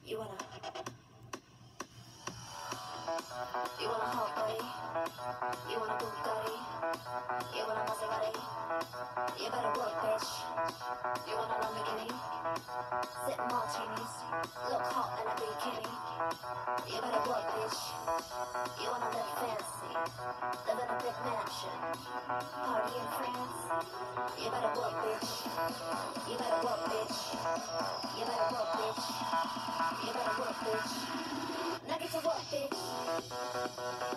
You wanna hot body? You wanna Bugatti? You wanna Maserati? You better work, bitch. You want a Lamborghini? Sip martinis, look hot in a bikini. You better work, bitch. You wanna live fancy, live in a big mansion, party in France. You better work, bitch. You better work, bitch. You better work, bitch. You better work, bitch. Now get to work, bitch.